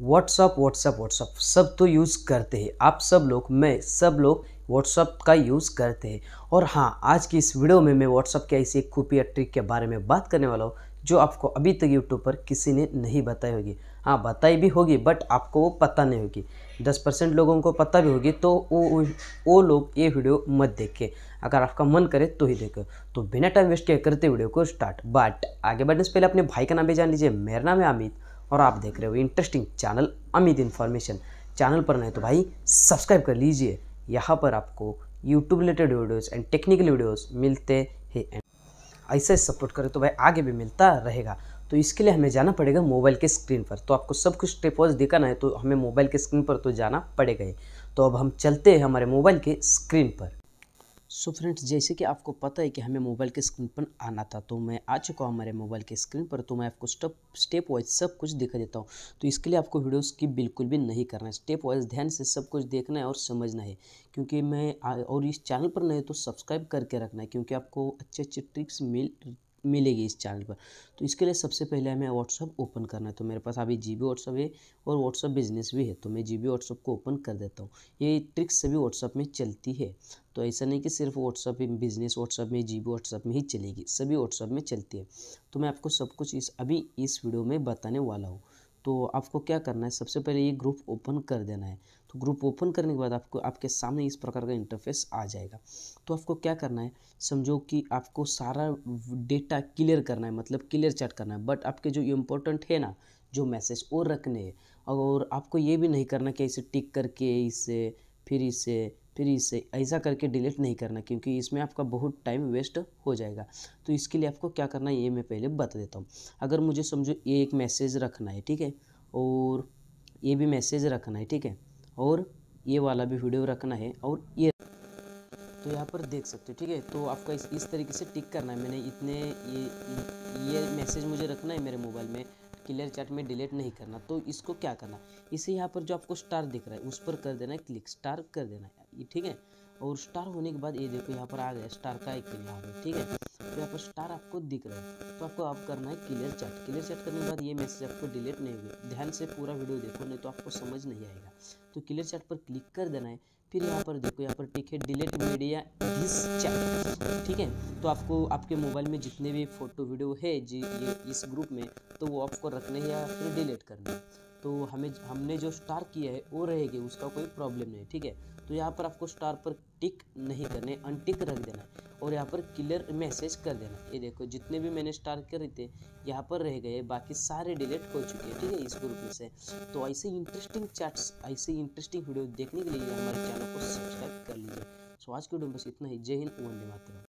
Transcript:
WhatsApp WhatsApp WhatsApp सब तो use करते हैं। आप सब लोग, मैं सब लोग व्हाट्सअप का यूज़ करते हैं। और हाँ, आज की इस वीडियो में मैं व्हाट्सअप के ऐसी एक खुफिया ट्रिक के बारे में बात करने वाला हूँ जो आपको अभी तक यूट्यूब पर किसी ने नहीं बताई होगी। हाँ, बताई भी होगी बट आपको वो पता नहीं होगी। 10% लोगों को पता भी होगी, तो वो लोग ये वीडियो मत देखें। अगर आपका मन करे तो ही देखो। तो बिना टाइम वेस्ट किए करते वीडियो को स्टार्ट। बट आगे बढ़ने से पहले अपने भाई का नाम भी जान लीजिए। मेरा नाम है अमित और आप देख रहे हो interesting channel Amit information. Channel पर नहीं तो भाई सब्सक्राइब कर लीजिए। यहाँ पर आपको YouTube related videos and technical videos मिलते हैं। ऐसे सपोर्ट करें तो भाई आगे भी मिलता रहेगा। तो इसके लिए हमें जाना पड़ेगा मोबाइल के स्क्रीन पर। तो आपको सब कुछ स्टेप वाइज दिखाना है तो हमें मोबाइल के स्क्रीन पर तो जाना पड़ेगा ही। तो अब हम चलते हैं हमारे मोबाइल के स्क्रीन पर। सो फ्रेंड्स, जैसे कि आपको पता है कि हमें मोबाइल के स्क्रीन पर आना था, तो मैं आ चुका हूँ हमारे मोबाइल के स्क्रीन पर। तो मैं आपको स्टेप वाइज सब कुछ दिखा देता हूँ। तो इसके लिए आपको वीडियो स्किप बिल्कुल भी नहीं करना है। स्टेप वाइज ध्यान से सब कुछ देखना है और समझना है, क्योंकि और इस चैनल पर नहीं तो सब्सक्राइब करके रखना है, क्योंकि आपको अच्छे अच्छे ट्रिक्स मिलेगी इस चैनल पर। तो इसके लिए सबसे पहले हमें व्हाट्सअप ओपन करना है। तो मेरे पास अभी जीबी व्हाट्सअप है और व्हाट्सअप बिजनेस भी है, तो मैं जीबी व्हाट्सअप को ओपन कर देता हूँ। ये ट्रिक्स सभी व्हाट्सअप में चलती है। तो ऐसा नहीं कि सिर्फ व्हाट्सअप ही बिजनेस व्हाट्सअप में, जीबी व्हाट्सअप में ही चलेगी, सभी व्हाट्सअप में चलती है। तो मैं आपको सब कुछ अभी इस वीडियो में बताने वाला हूँ। तो आपको क्या करना है, सबसे पहले ये ग्रुप ओपन कर देना है। तो ग्रुप ओपन करने के बाद आपको आपके सामने इस प्रकार का इंटरफेस आ जाएगा। तो आपको क्या करना है, समझो कि आपको सारा डेटा क्लियर करना है, मतलब क्लियर चैट करना है। बट आपके जो इम्पोर्टेंट है ना, जो मैसेज और रखने हैं, और आपको ये भी नहीं करना कि इसे टिक करके फिर इसे ऐसा करके डिलीट नहीं करना, क्योंकि इसमें आपका बहुत टाइम वेस्ट हो जाएगा। तो इसके लिए आपको क्या करना है ये मैं पहले बता देता हूँ। अगर मुझे समझो ये एक मैसेज रखना है, ठीक है, और ये भी मैसेज रखना है, ठीक है, और ये वाला भी वीडियो रखना है, और ये तो यहाँ पर देख सकते हो, ठीक है। तो आपका इस तरीके से टिक करना है। मैंने ये मैसेज मुझे रखना है मेरे मोबाइल में, क्लियर चैट में डिलीट नहीं करना। तो इसको क्या करना, इसे यहाँ पर जो आपको स्टार दिख रहा है उस पर कर देना है क्लिक, स्टार कर देना है, ठीक है। और स्टार होने के बाद ये देखो यहाँ पर आ गया स्टार का आइकन यहाँ पे, ठीक है। तो यहाँ पर स्टार आपको दिख रहा है। तो आपको अब करना है क्लियर चैट। क्लियर चैट करने के बाद ये मैसेज आपको डिलीट नहीं होगा। ध्यान से पूरा वीडियो देखो, नहीं तो आपको समझ नहीं आएगा। तो क्लियर चैट पर क्लिक कर देना है। फिर यहाँ पर देखो, यहाँ पर टिक है डिलीट मीडिया दिस चैट, ठीक है। तो आपको आपके मोबाइल में जितने भी फोटो वीडियो है जी ये इस ग्रुप में, तो वो आपको रखने हैं या फिर डिलीट करने हैं। तो हमने जो स्टार किया है वो रहेगी, उसका कोई प्रॉब्लम नहीं, ठीक है। तो यहाँ पर आपको स्टार पर टिक नहीं करने, अनटिक रख देना है और यहाँ पर क्लियर मैसेज कर देना। ये देखो जितने भी मैंने स्टार करे थे यहाँ पर रह गए, बाकी सारे डिलीट हो चुके हैं, ठीक है, इस ग्रुप में से। तो ऐसे इंटरेस्टिंग चैट्स, ऐसे इंटरेस्टिंग वीडियो देखने के लिए हमारे चैनल को सब्सक्राइब कर लीजिए। सो आज की वीडियो में बस इतना ही। जय हिंद, वंदे मातरम।